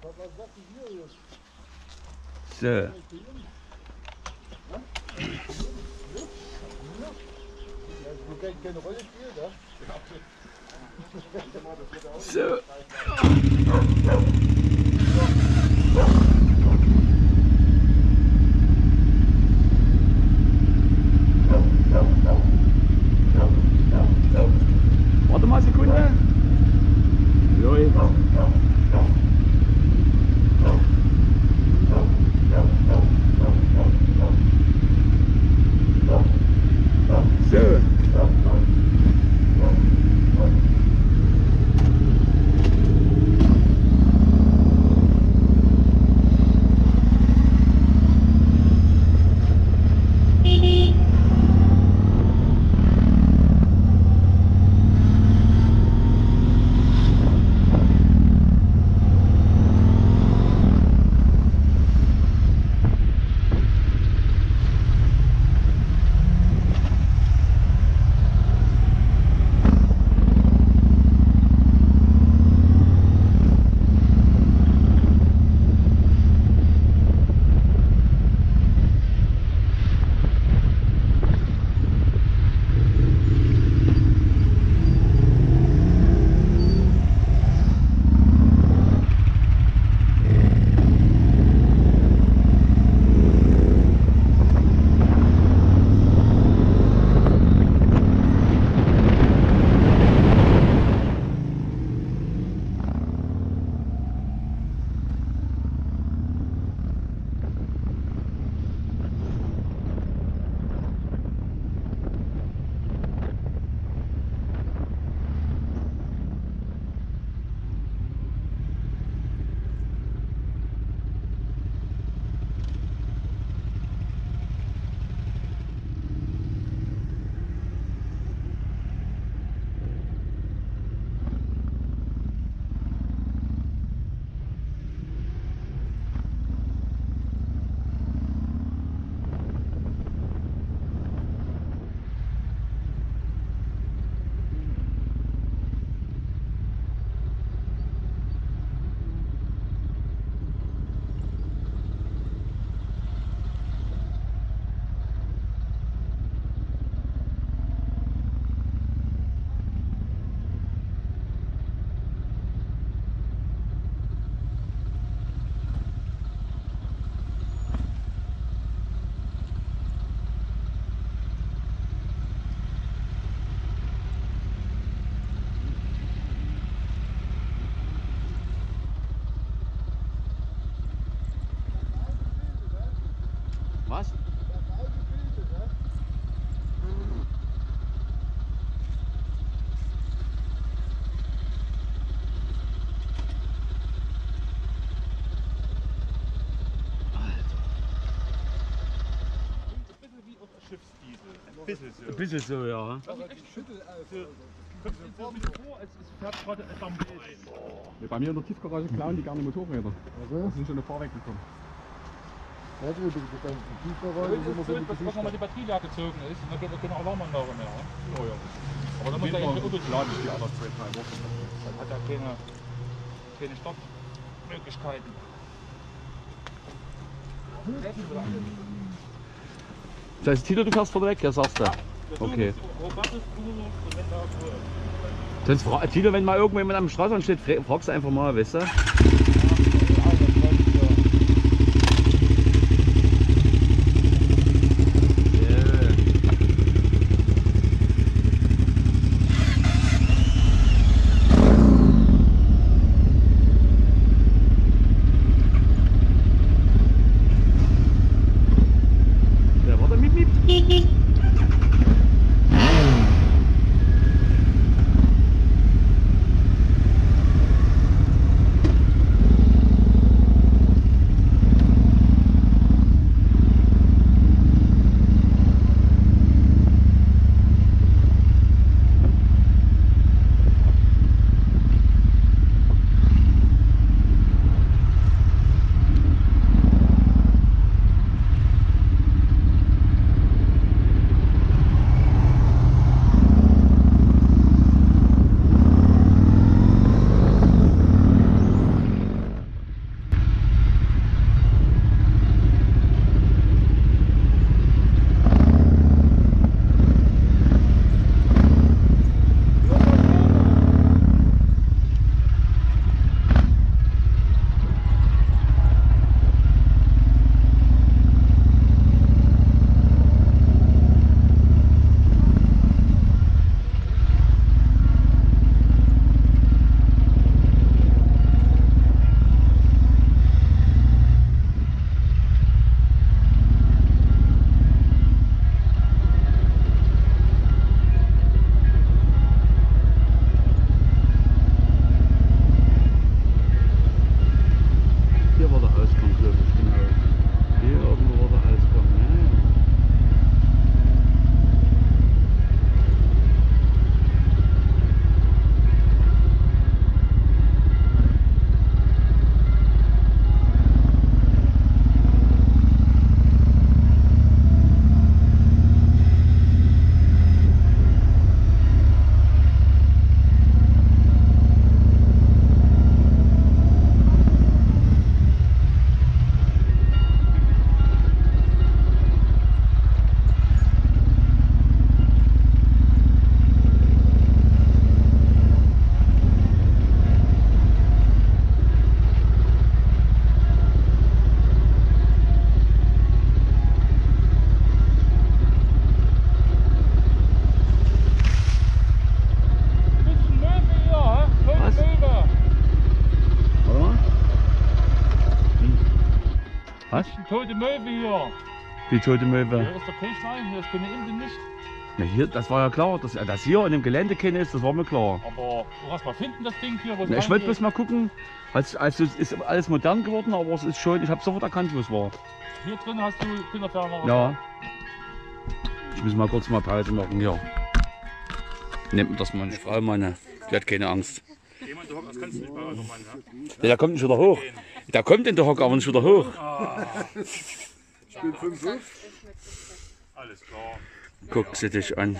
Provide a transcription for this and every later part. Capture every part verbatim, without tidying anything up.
So. So. Warte mal eine Sekunde. Läuft. So. Was? Ein bisschen so. Ein bisschen so, ja. Bei mir in der Tiefgarage klauen die gerne Motorräder. Also? Die sind schon eine Fahrweg gekommen. Ja, du bist dann die Tiefgarage, Wenn jetzt nochmal die Batterie leer gezogen ist, dann geht keine Alarmanlage mehr. Oh ja. Aber dann muss er eigentlich Auto lade ich die alle zwei, drei Wochen. Dann hat er keine, keine Startmöglichkeiten. Das heißt, Tilo, du fährst vorne weg, ja, sagst du? Okay. Sonst fra Tilo, wenn mal irgendjemand am Straßenrand steht, fragst du einfach mal, weißt du? Was? Eine tote Möwe hier. Die tote Hier Möwe. ist der Kirch rein, hier ist keine Ente nicht. Na hier, das war ja klar, dass, dass hier in dem Gelände keine ist, das war mir klar. Aber du hast mal finden das Ding hier, wo es Na, ich wollte reingeht. bloß mal gucken. Also, also es ist alles modern geworden, aber es ist schon, ich habe sofort erkannt, wo es war. Hier drin hast du Kinderfernrohr. Ja. Ich muss mal kurz mal Pause machen hier. Nehmt mir das mal eine Frau, meine. Die hat keine Angst. Jemand, das kannst du nicht mal, Mann, ja? Ja, der kommt nicht wieder hoch. Der kommt in der Hocker, aber nicht wieder hoch. Spielt fünf fünf. Alles klar. Guck sie dich an.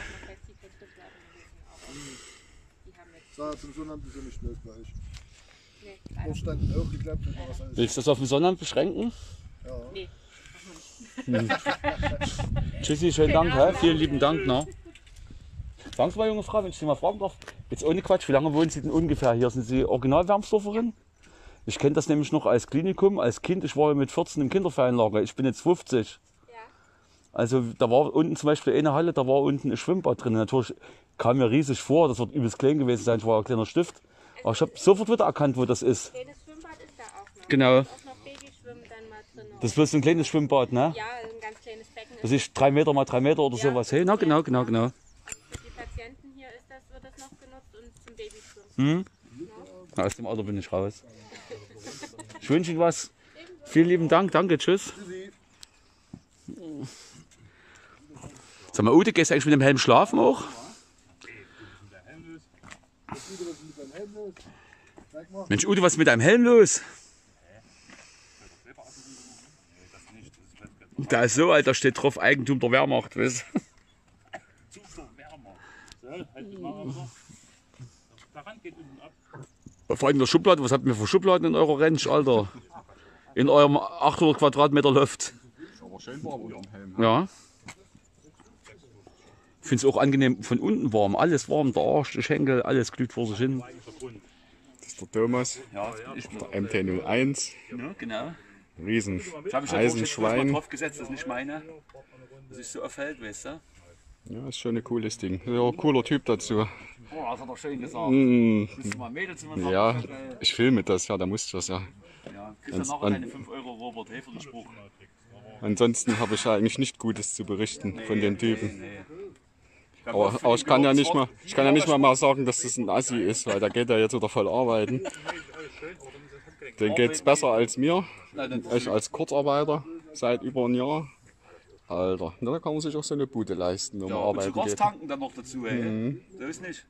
Sag zum Sonnabend ist ja nicht blöd bei euch. Dort stand auch geklappt und was alles. Willst du das auf den Sonnabend beschränken? Ja. Hm. Tschüssi, schönen Dank. Hä? Vielen lieben Dank. Ne? Sagen Sie mal, junge Frau, wenn ich Sie mal fragen darf, jetzt ohne Quatsch, wie lange wohnen Sie denn ungefähr hier? Sind Sie Original-Wermsdorferin? Ich kenne das nämlich noch als Klinikum, als Kind. Ich war ja mit vierzehn im Kinderferienlager. Ich bin jetzt fünfzig. Ja. Also da war unten zum Beispiel eine Halle, da war unten ein Schwimmbad drin. Natürlich kam mir riesig vor, das wird übelst klein gewesen sein. Ich war ein kleiner Stift. Aber ich habe sofort wieder erkannt, wo das ist. Kleines Schwimmbad ist da auch noch. Genau. Ist auch noch Babyschwimmen dann mal drin. Das ist bloß ein kleines Schwimmbad, ne? Ja, ein ganz kleines Becken. Das ist drei Meter mal drei Meter oder Ja. sowas. Hey, na genau, genau, genau. Und für die Patienten hier ist das, wird das noch genutzt und zum Babyschwimmen. Hm? Na, aus dem Alter bin ich raus. Ich wünsche Ihnen was. Vielen lieben Dank. Danke. Tschüss. Sag mal, Ute, gehst du eigentlich mit dem Helm schlafen auch? Mensch, Ute, was ist mit deinem Helm los? Da ist so alt, da steht drauf Eigentum der Wehrmacht. Weißt? Zu viel wärmer. So, halt die mal so. Der Rand geht unten ab. Vor allem in der Schublade, was habt ihr für Schubladen in eurer Ranch, Alter? In eurem achthundert Quadratmeter Loft. Ist aber schön warm unter dem Helm. Ja. Ich finde es auch angenehm von unten warm. Alles warm, der Arsch, der Schenkel, alles glüht vor sich hin. Das ist der Thomas, Ja, ich der M T null eins, ne, genau. riesen Ich habe mich Eisenschwein. drauf gesetzt, das ist nicht meine. Das ist so auffällt, weißt du? Ja, ist schon ein cooles Ding. Ja, ein cooler Typ dazu. Boah, das hat er schön gesagt. Mm, Willst du mal Mädels immer sagen? ja, Schnell. ich filme das, ja, da musst du das ja. Ja, kriegst du nachher an- deine fünf Euro Robert Hefer den Spruch. Ansonsten habe ich ja eigentlich nicht Gutes zu berichten von den Typen. Nee, nee. Ich Aber, aber ich kann ja nicht mal, ich kann ja nicht mal, mal sagen, dass das ein Assi ist, weil da geht er jetzt wieder voll arbeiten. Den geht's besser als mir. Ich als Kurzarbeiter seit über ein Jahr. Alter, na, da kann man sich auch so eine Bude leisten, wenn man Ja, und arbeiten Gas geht. tanken dann noch dazu, ey. So ist nicht.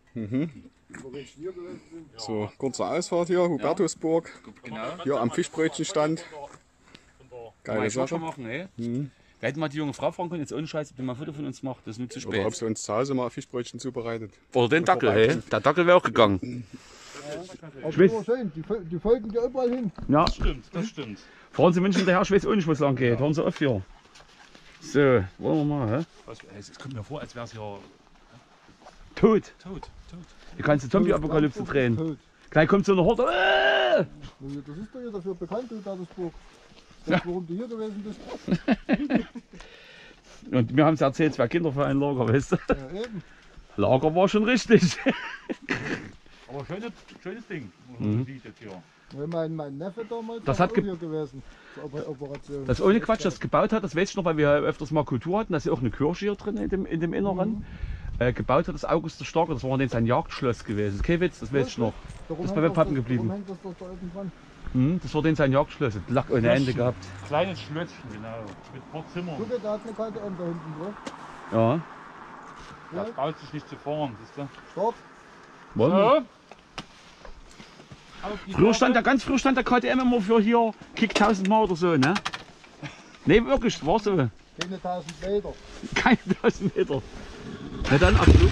So, kurze Ausfahrt hier, Hubertusburg. Genau. Hier am Fischbrötchenstand. Geile Mal schon Sache. machen, ey. Wir hätten mal die junge Frau fragen können, jetzt ohne Scheiß, ob die mal ein Foto von uns macht. Das ist nicht zu Oder ob spät. sie uns zu Hause mal Fischbrötchen zubereitet. Oder den Dackel, ey. Der Dackel wäre auch gegangen. Aber weiß- immer schön, die, fol- die folgen dir überall hin. Ja, Stimmt, das stimmt. fahren Sie München hinterher, ich weiß auch nicht, wo es lang geht. Hören Sie auf hier. So, wollen wir mal, hä? Was, es kommt mir vor, als wäre es ja Tot. tot. tot. Hier kannst du Zombie-Apokalypse drehen. Tot. Gleich kommt so eine Horde. Äh! Ja, das ist doch ja dafür bekannt, Hubertusburg. Das, warum du hier gewesen bist. Und wir haben es erzählt, zwei Kinder für ein Lager, weißt du? Ja, eben. Lager war schon richtig. Aber schönes, schönes Ding, was Mhm. man sieht jetzt hier. Ja, mein, mein Neffe damals Das war hat auch ge- hier gewesen zur Oper- Operation. Das ohne Quatsch, das gebaut hat, das weiß ich noch, weil wir öfters mal Kultur hatten. Da ist ja auch eine Kirche hier drin in dem, in dem Inneren. Äh, gebaut hat das August der Starke, das war dann sein Jagdschloss gewesen. Das ist kein Witz, das weiß ich noch. Darum ist hängt bei mir das Pappen doch- geblieben. Darum hängt das doch da oben dran. Mhm, das war dann sein Jagdschloss. Das Lack ohne Ende gehabt. Kleines Schlösschen, genau. Mit ein paar Zimmern. Guck, da hat eine kalte Ente hinten drauf. Ja. Da traut sich nicht zu fahren, siehst du? Start. Wollen wir? So. Auf die Früher stand der, Karte. ganz früher stand der K T M immer für hier Kick tausend Mal oder so, ne? Ne, wirklich, war so. Keine tausend Meter. Keine tausend Meter. Na dann, absolut.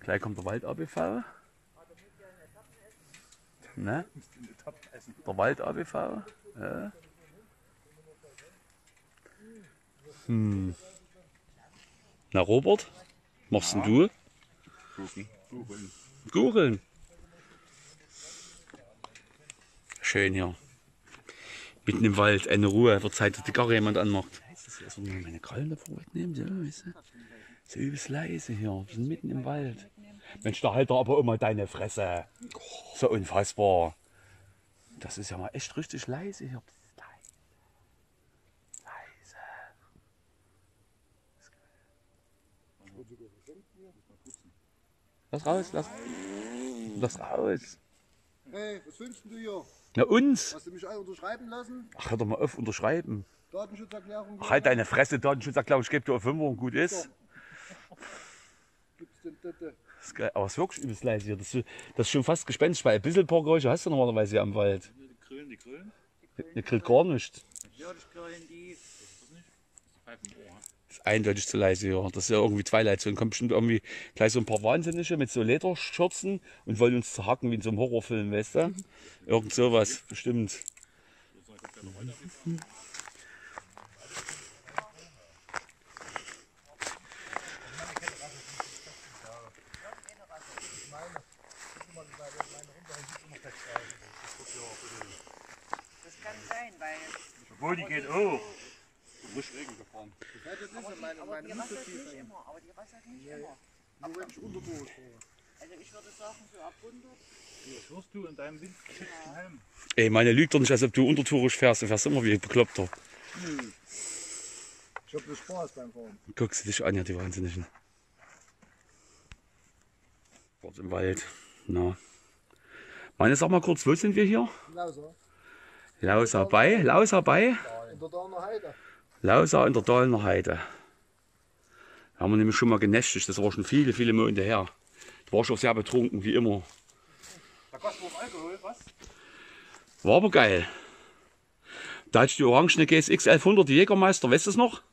Gleich kommt der Wald-A B V. Ne? Der Wald-A B V. Ja. Hm. Na Robert, machst denn du? Googeln. Googeln. Schön hier. Mitten im Wald, eine Ruhe, wird Zeit, dass die Karre jemand anmacht. Also mal meine Krallen davor wegnehmen, so, weißt du? So übelst leise hier, wir sind mitten im Wald. Mensch, da halt doch aber immer deine Fresse. So unfassbar. Das ist ja mal echt richtig leise hier. Leise. Lass raus, lass, lass raus. Hey, was wünschst du hier? Na uns? Hast du mich alle unterschreiben lassen? Ach, hör doch mal auf, unterschreiben. Datenschutzerklärung? Ach, halt deine Fresse, Datenschutzerklärung, ich gebe dir auf Fünfer und gut ist. Gibt's denn das? Das ist geil, aber es ist wirklich übelst leise hier. Das ist, das ist schon fast gespenstisch, weil ein bisschen ein paar Geräusche hast du normalerweise hier am Wald. Die Grillen, die Grillen. Ihr kriegt gar nichts. Ja, die Grillen, die. Das ist nicht. Das ist Ohr. Das ist eindeutig zu leise hier. Das ist ja irgendwie Twilight Zone. Kommt bestimmt irgendwie gleich so ein paar Wahnsinnige mit so Lederschürzen und wollen uns zerhacken wie in so einem Horrorfilm, weißt du? Irgend sowas, bestimmt. Das kann sein, weil Obwohl, die geht hoch. Frisch Regen gefahren. Das ist ja meine, aber meine die Mutter rassert tief nicht ein. immer. Aber die rassert nicht Nee. immer. Nur wenn ich unterdurch fahre. Also ich würde sagen, so ab hundert. Das hörst du in deinem windgeschützten Helm. Ey, meine lügt doch nicht, als ob du untertourisch fährst. Du fährst immer wie ein Bekloppter. Ich hab bloß Spaß beim Fahren. Guckst du dich an, ja, die Wahnsinnigen. Dort im Wald. Na. Meine, sag mal kurz, wo sind wir hier? Lauser. Lauser bei, Lauser bei. In der Dahner Heide. Lauser in der Dahlner Heide. Da haben wir nämlich schon mal genächtigt. Das war schon viele, viele Monate her. Da war ich auch sehr betrunken, wie immer. Da kostet auf Alkohol, was? War aber geil. Da hatte ich die orangene G S X elfhundert, die Jägermeister, weißt du es noch?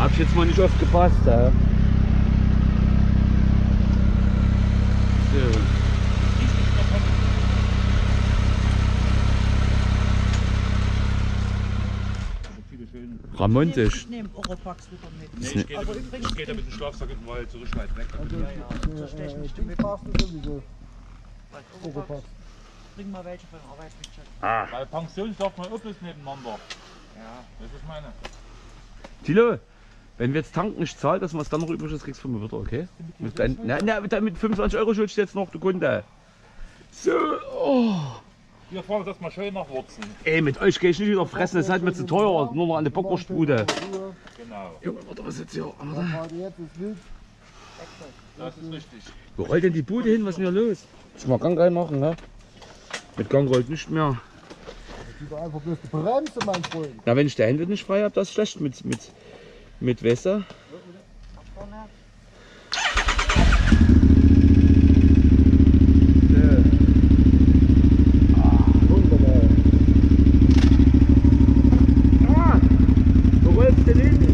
hab ich jetzt mal nicht aufgepasst. Ja. So. Ramontisch. Ich nehme Oropax wieder mit. Nee, ich gehe da mit, ich gehe da mit dem Schlafsack in den Wald, so richtig weit weg. Also, Das stelle ich nicht die Mitmaßen sowieso. Oropax. Bring mal welche von der Arbeit mit. Schatz. Ah. Bei Pension darf man öppis nebeneinander. Ja, das ist meine. Tilo, wenn wir jetzt tanken nicht zahlt, dass man es dann noch übrig ist, kriegst du von mir wieder, okay? Mit, dein, na, na, mit, mit fünfundzwanzig Euro schuldest du jetzt noch, du Kunde. So, oh. Wir fahren das mal schön nach Wurzen. Ey, mit euch gehe ich nicht wieder fressen, das ist halt mir zu teuer. Nur noch an der Bockwurstbude. Genau. Junge, warte, was jetzt hier? Gerade jetzt ist wild. Das ist richtig. Wo rollt denn die Bude hin? Was ist denn hier los? Ich mal Gang reinmachen, ne? Mit Gang rollt nicht mehr. Die war einfach bloß die Bremse, mein Freund. Na, wenn ich die Hände nicht frei habe, das ist schlecht mit, mit, mit Wasser. Wunderbar. Ah, wo rollst du denn hin?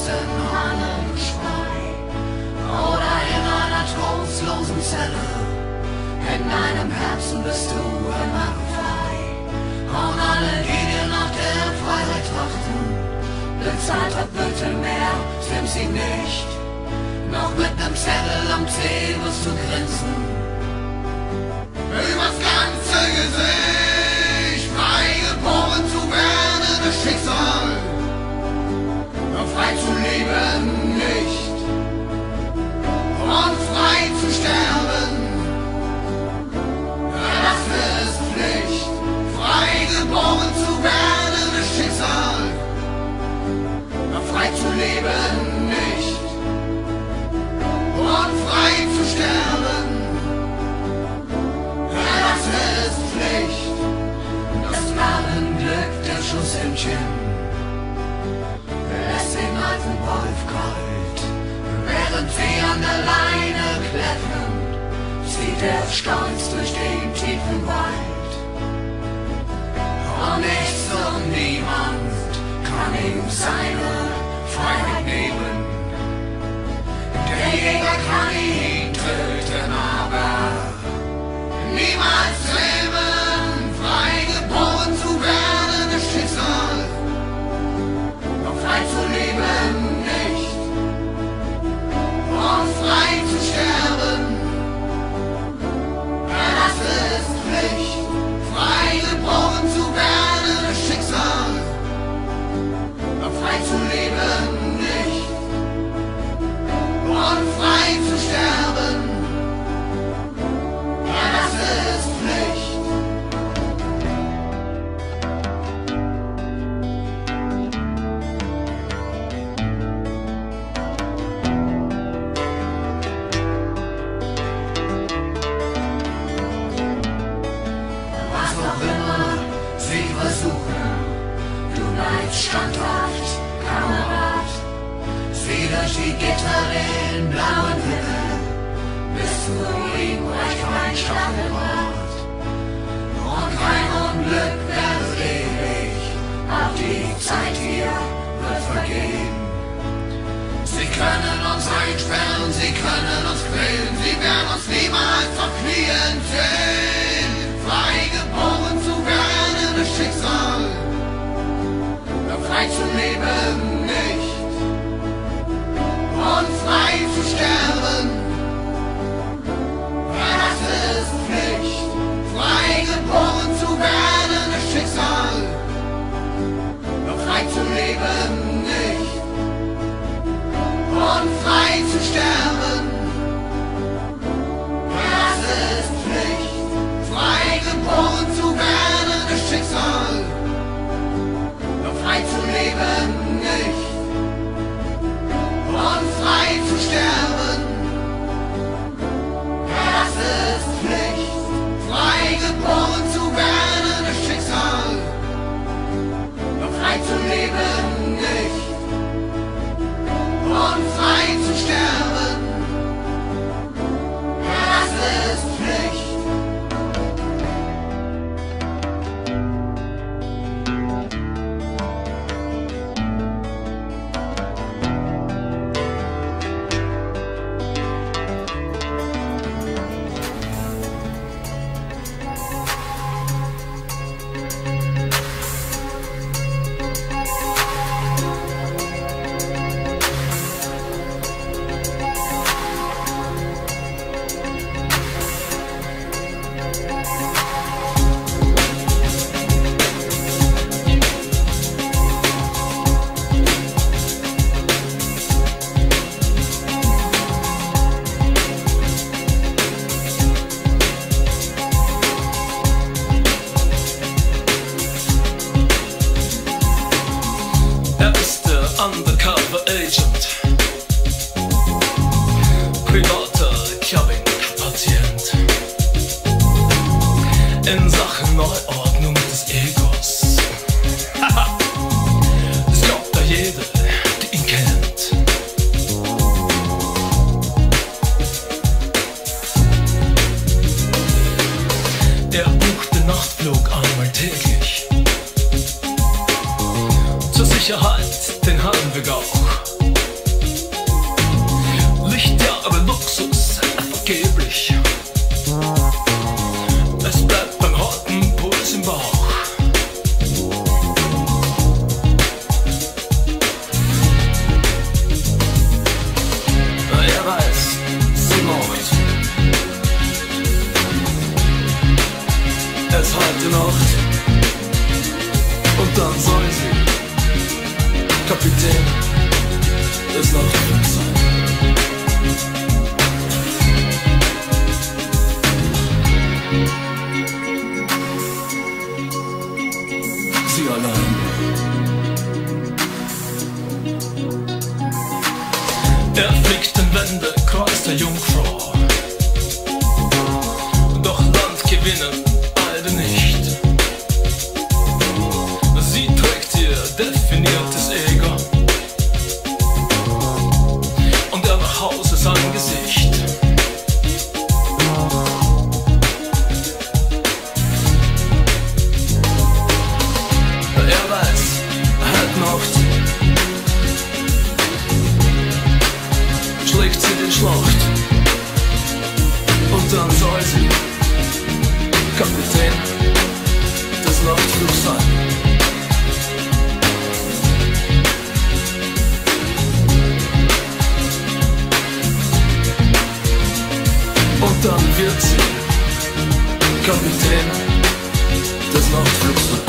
tristen Hallenschrei oder in einer trostlosen Zelle. In deinem Herzen bist du immer frei. Und alle, die dir nach der Freiheit trachten, bezahlt hat Mittelmeer, stimmt sie nicht. Noch mit nem Zettel am Zeh wirst du grinsen. Übers ganze Gesicht, frei geboren zu werden, das Schicksal. Nur frei zu leben nicht und frei zu sterben, das ist Pflicht. Frei geboren zu werden, das Schicksal. Nur frei zu leben nicht und frei zu sterben, das ist Pflicht. Das Narrenglück der Schuss im Kinn lässt den alten Wolf kalt. Während sie an der Leine klettern, zieht er stolz durch den tiefen Wald. Und nichts und niemand kann ihm seine Freiheit nehmen. Der Jäger kann ihn töten, aber niemals leben. Frei geboren zu werden, das Schicksal. Nur frei zu leben nicht und frei zu sterben, das ist Pflicht. Frei geboren zu werden, das Schicksal. Nur frei zu leben nicht und frei zu sterben, das ist Pflicht. Was auch immer sie versuchen, du bleibst standhaft, Kamerad. Sieh durch die Gitter den blauen Himmel, bis zu ihm reicht kein Stacheldraht. Und kein Unglück wird ewig, auch die Zeit hier wird vergehen. Sie können uns einsperren, sie können uns quälen, sie werden uns niemals verknien sehen. Frei geboren zu werden, das Schicksal, nur frei zu leben nicht und frei zu sterben, das ist Pflicht. Frei geboren zu werden, das Schicksal, nur frei zu leben nicht und frei zu sterben, das ist Pflicht. Frei geboren zu werden, das Schicksal, nur frei zu leben nicht und frei zu sterben, das ist Pflicht. Frei geboren zu werden, das Schicksal, nur frei zu leben nicht und frei zu sterben, das ist Pflicht. Undercover Agent, privater Clubbing-Patient in Sachen Neuordnung des Egos. Haha, es glaubt da jeder, der ihn kennt. Er bucht den Nachtflug einmal täglich. Zur Sicherheit den Hallenweg auch. gute Nacht. Und dann soll sie Kapitän des Nachtflugs sein. Sie allein. Er fliegt den Wendekreis der Jungfrau. Doch Land gewinnen beide nicht. Sie trägt ihr definiertes Ego und er nach Hause sein Gesicht. Er weiß, halt Nacht schlägt sie die Schlacht und dann soll sie Kapitän des Nachtflugs sein. Und dann wird sie Kapitän des Nachtflugs sein.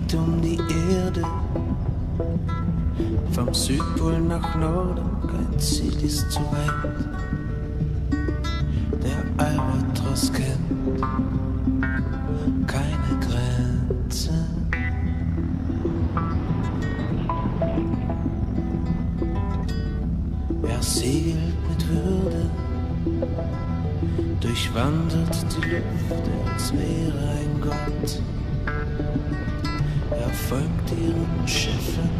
fliegt um die Erde. Vom Südpol nach Norden, kein Ziel ist zu weit. Der Albatros kennt keine Grenzen. Er segelt mit Würde, durchwandert die Luft, als wäre ein Gott. Er folgt ihren Schiffen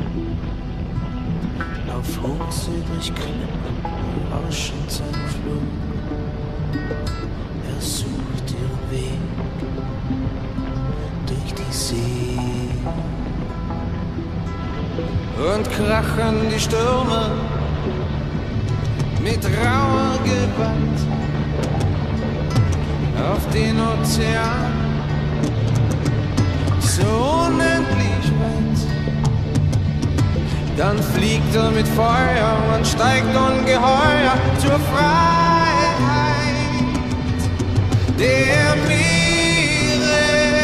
auf Hochsee durch Klippen, rauschend sein Flug. Er sucht ihren Weg durch die See. Und krachen die Stürme mit rauer Gewalt auf den Ozean, so unendlich weit. Dann fliegt er mit Feuer und steigt ungeheuer zur Freiheit der Meere.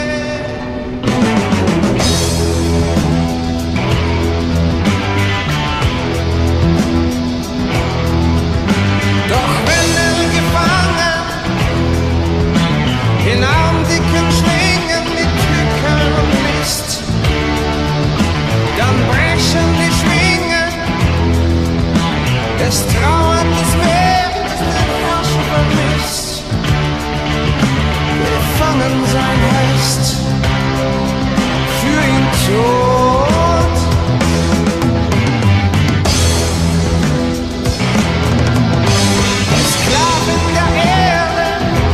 Doch wenn er gefangen in armdicken Schlingen mit Tücke und Mist, dann brechen die Schwingen des Trauern des Meeres, den Herrscher vermisst. Gefangen sein heißt für ihn tot. Sklaven der Erde,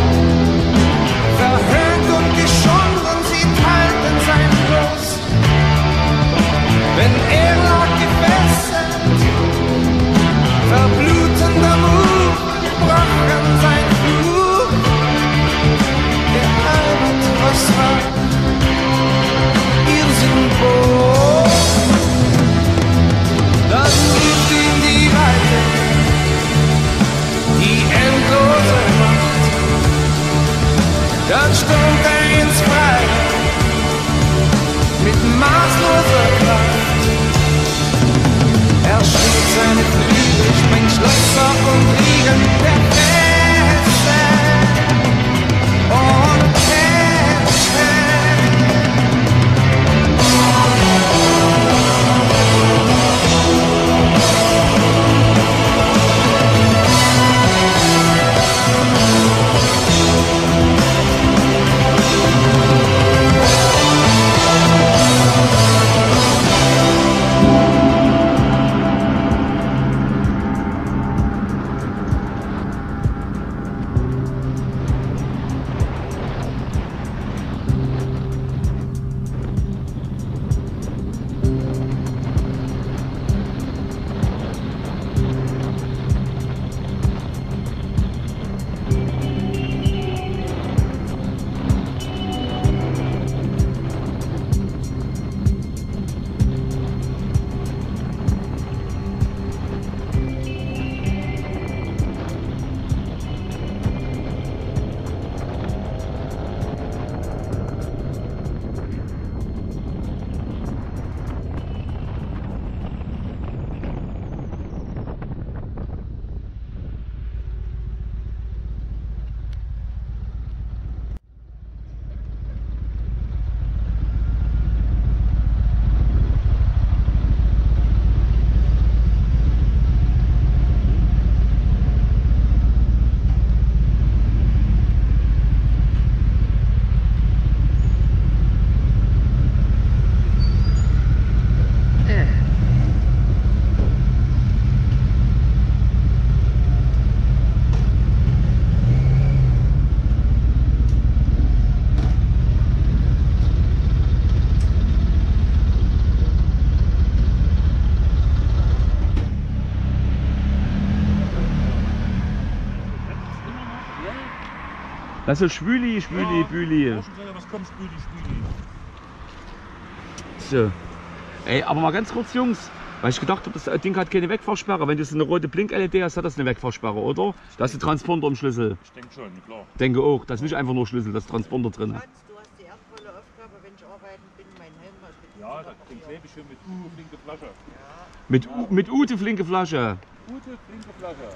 verhöhnt und geschunden, sie teilten sein Los. Wenn er lag gefesselt, verblutender Mut, gebrochen sein Flug. Der Albatros war ihr Symbol. Dann ruft ihn die Weite, die endlose Macht. Dann stürmt er ins Freie mit maßloser Kraft. Er schwingt seine Flügel, sprengt Schlösser und Riegel der Feste und Kämpfe. Das ist Schwüli, Schwüli, Ja, Büli. Was kommt, Spüli, Spüli. So. Ey, aber mal ganz kurz, Jungs. Weil ich gedacht habe, das Ding hat keine Wegfahrsperre. Wenn du so eine rote Blink-L E D hast, hat das eine Wegfahrsperre, oder? Da ist der Transponder im Schlüssel. Ich denke schon, klar. Denke auch. Da ist nicht einfach nur Schlüssel, das ist Transponder drin. Du hast die ernstvolle Aufgabe, wenn ich arbeiten bin, mein Helm Ja, da klebe ich schon mit U, flinke Flasche. Mit, U- mit Ute flinke Flasche. Gute, flinke Flasche.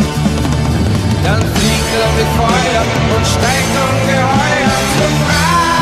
Feuer und steigt ungeheuer zum Rad.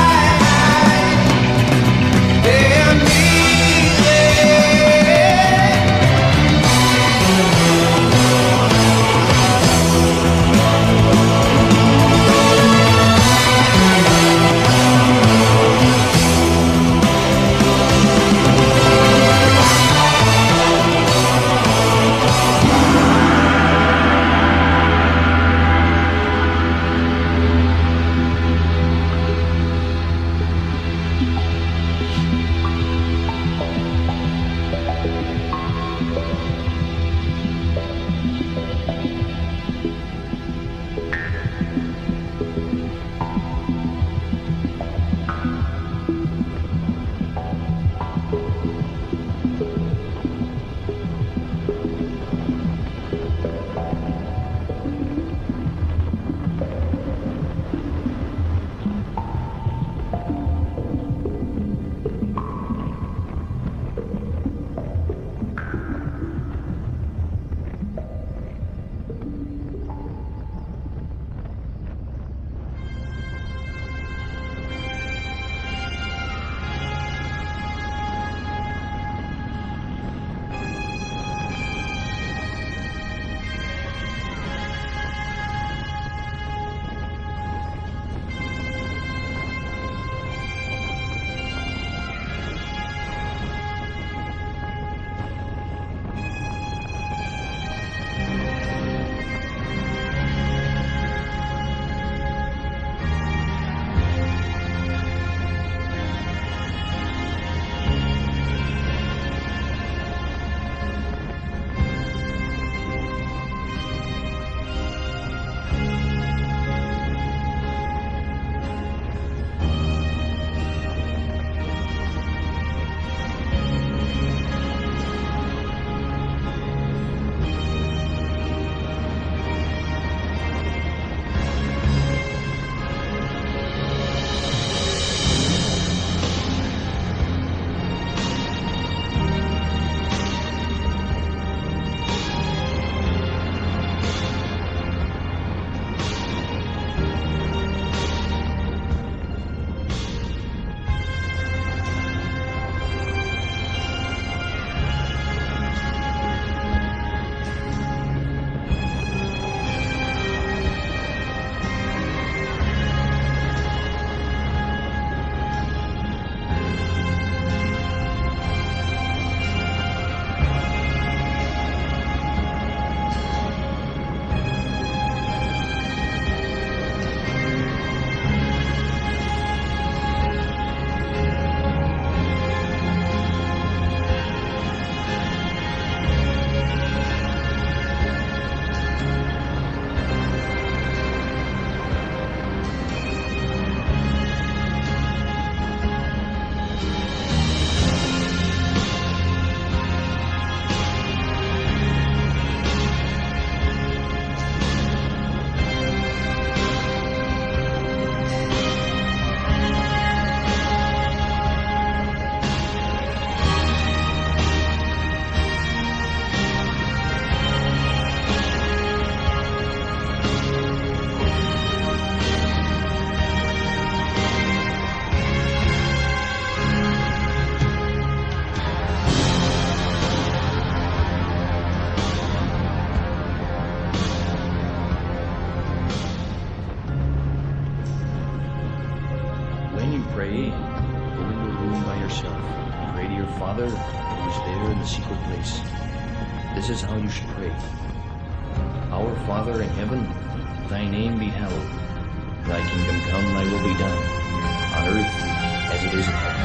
pray, go into a room by yourself. Pray to your Father who is there in the secret place. This is how you should pray. Our Father in heaven, thy name be hallowed. Thy kingdom come, thy will be done, on earth as it is in heaven.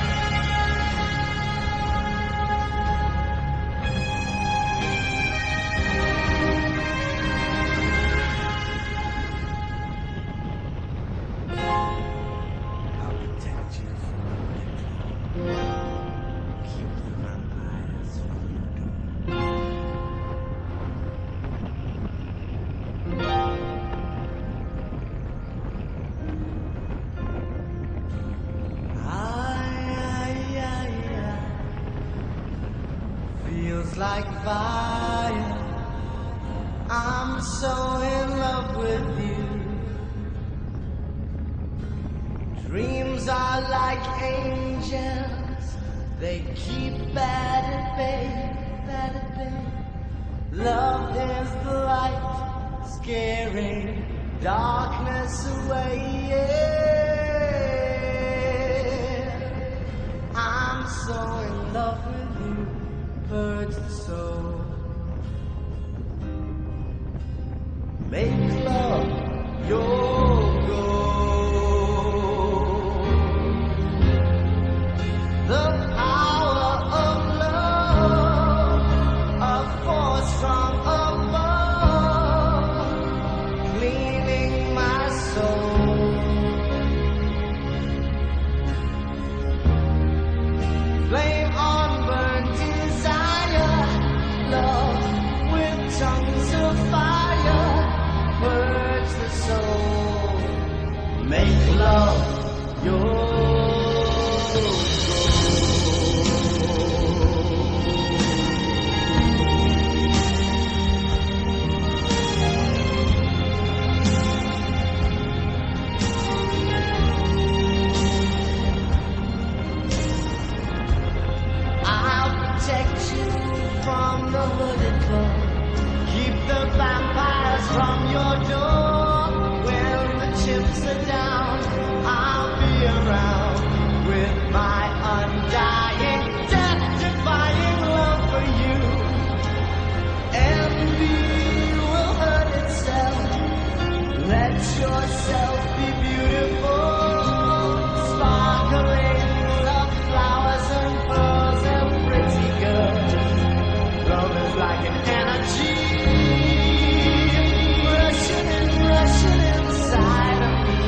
Like fire, I'm so in love with you. Dreams are like angels, they keep bad at bay, bad at bay. Love is the light, scaring darkness away. Yeah. I'm so in love with you. Purge the soul. Make love your goal. The power of love, a force from above, cleaning my soul. Flame on burn desire, love with tongues of fire, purge the soul, make love your from the hooded club. Keep the vampires from your door. When the chips are down, I'll be around with my undying, death-defying love for you. Envy will hurt itself. Let yourself be beautiful. Sparkling love flowers and pearls and pretty girls. Love is like an energy, rushing and rushing inside of me.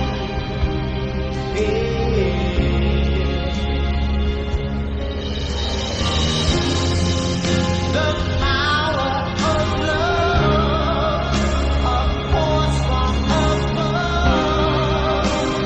Yeah. The power of love, a force from above,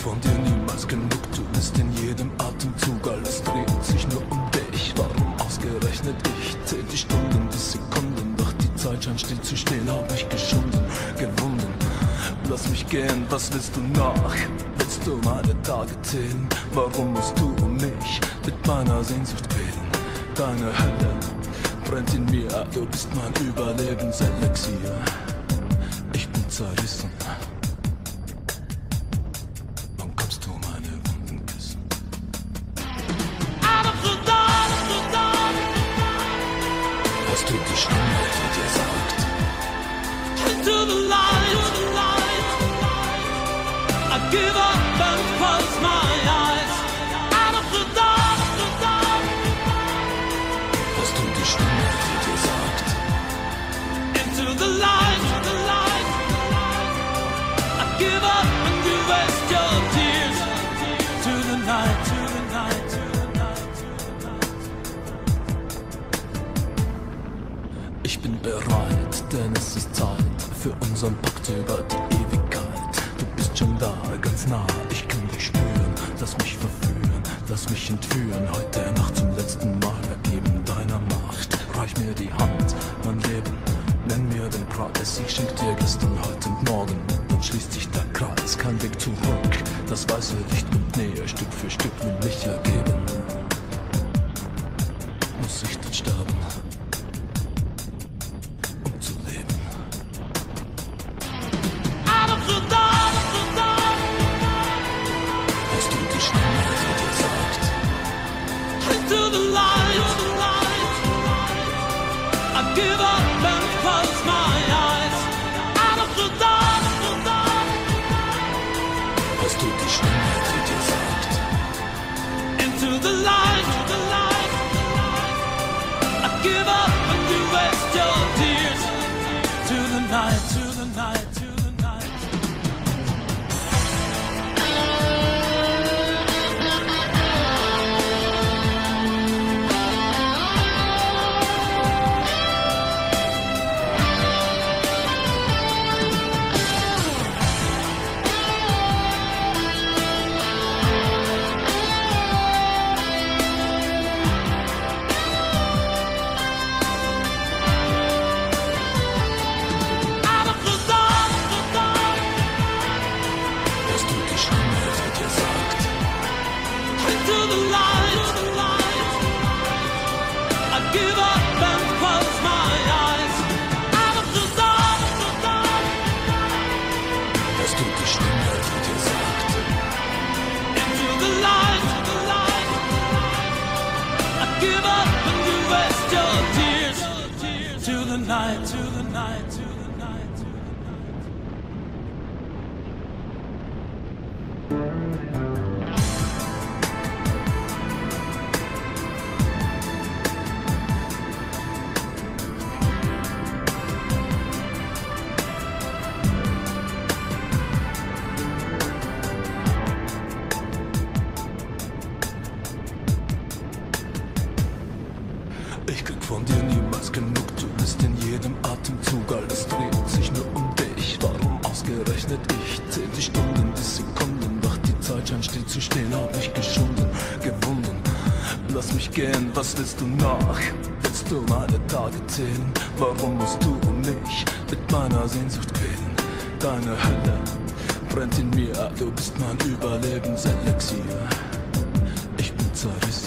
von dir niemals genug, du bist in jedem Atemzug, alles dreht sich nur um dich. Warum ausgerechnet ich? Zähl die Stunden, die Sekunden, doch die Zeit scheint still zu stehen, hab mich geschunden, gewunden. Lass mich gehen, was willst du noch? Willst du meine Tage zählen? Warum musst du um mich mit meiner Sehnsucht quälen? Deine Hölle brennt in mir, du bist mein Überlebenselixier. Ich bin zerrissen. Wann kommst du meine Wunden küssen? Hast du die Stimme, die dir sagt? Into the light, to the light. I give up and close my eyes. Out of the dark, the dark. Hast du die Stimme, die dir sagt? Into the light, to the light. I give up and you waste your tears. To the night, to the night, to the night, to the night. Ich bin bereit, denn es ist Zeit für unseren Pakt über die Ewigkeit. Du bist schon da, ganz nah, ich kann dich spüren. Lass mich verführen, lass mich entführen. Heute Nacht zum letzten Mal ergeben deiner Macht. Reich mir die Hand, mein Leben, nenn mir den Preis. Ich schenk dir gestern, heute und morgen. Dann schließt sich der Kreis, kein Weg zurück. Das weiße Licht nimmt Nähe, Stück für Stück will mich ergeben. Muss ich dann sterben? Give up and close my eyes. Out of the dark, the dark. Hast du die Stimme, die dir sagt? Into the light, the light. I give up and you waste your tears. To the night, to the night, to the night. Night, to the night, to the night, to the Ich krieg von dir niemals genug, du bist in jedem Atemzug, alles dreht sich nur um dich. Warum ausgerechnet ich? Zähl die Stunden, die Sekunden, doch die Zeit scheint still zu stehen, hab mich geschunden, gewunden. Lass mich gehen, was willst du noch? Willst du meine Tage zählen? Warum musst du um mich mit meiner Sehnsucht quälen? Deine Hölle brennt in mir, du bist mein Überlebenselixier. Ich bin zerrissen.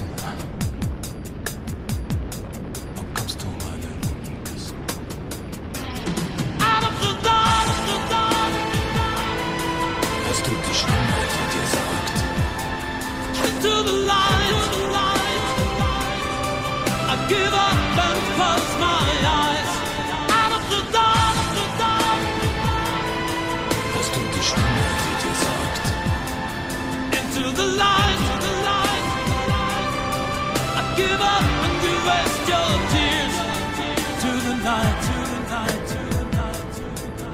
Give up and close my eyes. Out of the dark, the dark. Hast du die Stimme, die dir sagt? Into the light, the light. I give up and you waste your tears. To the night, to the night, to the night, to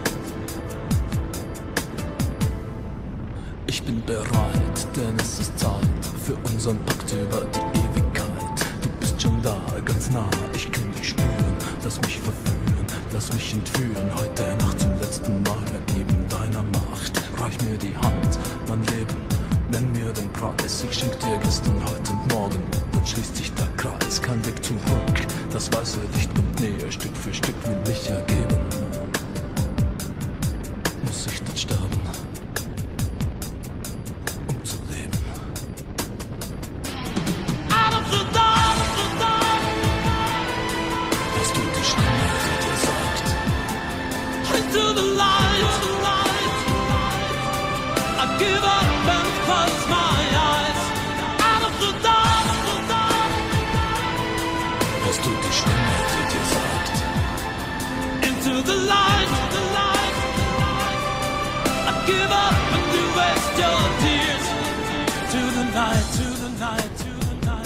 the night. Ich bin bereit, denn es ist Zeit für unseren Pakt über die Ewigkeit. Du bist schon da, ganz nah, ich kann dich spüren. Lass mich verführen, lass mich entführen. Heute Nacht zum letzten Mal ergeben deiner Macht. Reich mir die Hand, mein Leben, Nenn mir den Preis, ich schenk dir gestern, heute und morgen. Dann schließt sich der Kreis, kein Weg zurück. Das weiße Licht kommt näher, Stück für Stück will mich ergeben. Muss ich dann sterben, um zu leben? Out of the dark, the dark. Hörst du die Stimme, die dir sagt: Into the light, the light. I give up and close my eyes. Out of the dark, the dark. Hörst du die Stimme, die dir sagt: Into the light, the light. I give up and you waste your tears. To the night, to the night, to the night.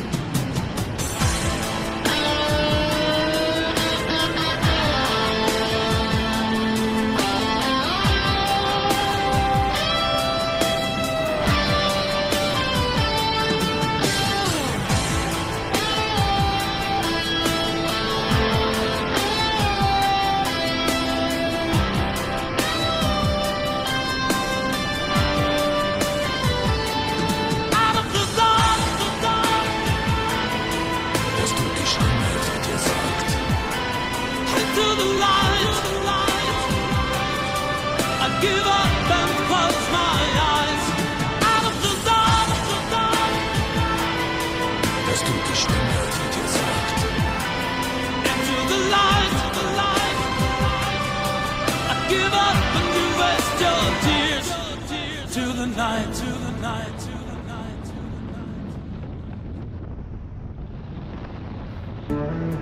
Night, to the night, to the night, to the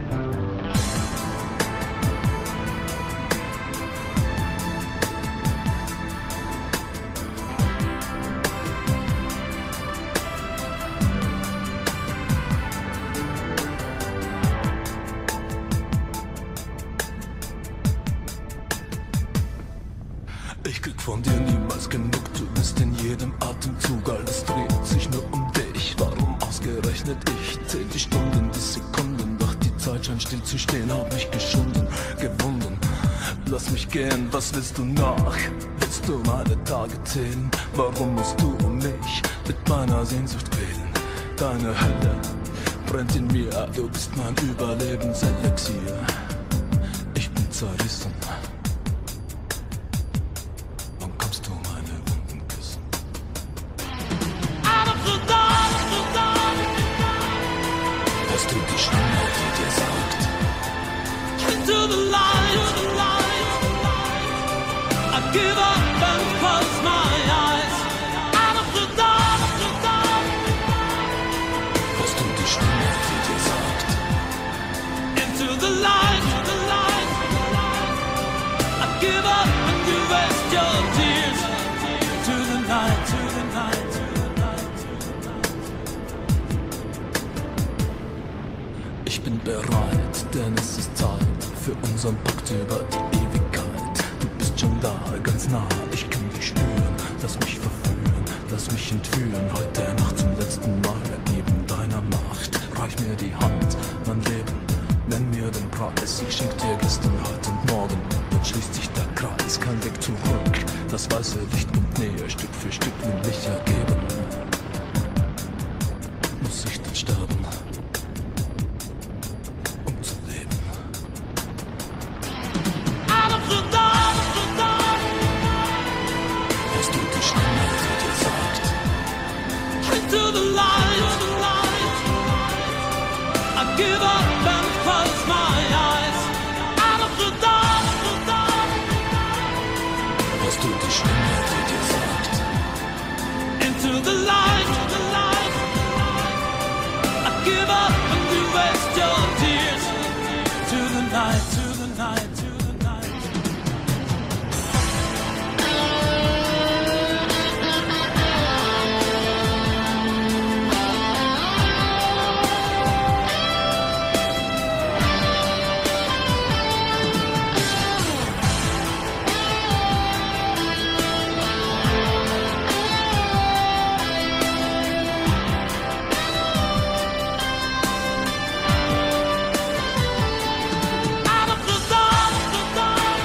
Ich krieg von dir niemals genug, du bist in jedem Atemzug, alles dreht sich nur um dich. Warum ausgerechnet ich? Zähl die Stunden, die Sekunden, doch die Zeit scheint still zu stehen, hab mich geschunden, gewunden. Lass mich gehen, was willst du nach? Willst du meine Tage zählen? Warum musst du um mich mit meiner Sehnsucht quälen? Deine Hölle brennt in mir, du bist mein Überlebenselixier. Ich bin zerrissen. Hörst du die Stimme, die dir sagt: Into the light, the light. I give up and close my eyes. Out of the dark, the dark. Hörst du die Stimme, die dir sagt: Into the light, the light. I give up and you waste your tears. To the night, to the night, to the night, to the night. Ich bin bereit, denn es ist Zeit für unseren Pakt über die Ewigkeit. Du bist schon da, ganz nah, ich kann dich spüren. Lass mich verführen, lass mich entführen. Heute Nacht zum letzten Mal ergeben deiner Macht. Reich mir die Hand, mein Leben, nenn mir den Preis. Ich schenk dir gestern, heute und morgen. Dann schließt sich der Kreis, kein Weg zurück. Das weiße Licht kommt näher, Stück für Stück will mich ergeben. Muss ich dann sterben? To the light, the light. I give up and close my eyes. Out of the dark, the dark. Hörst du die Stimme, die dir sagt: Into the light, the light. I give up and you waste your tears. To the night, to the night, to the night.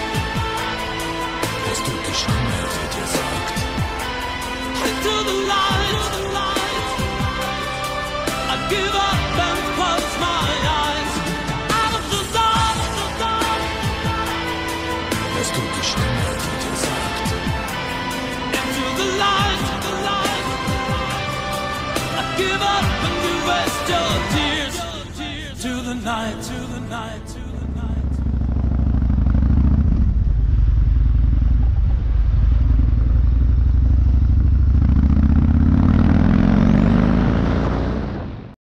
To the light. night, to the night.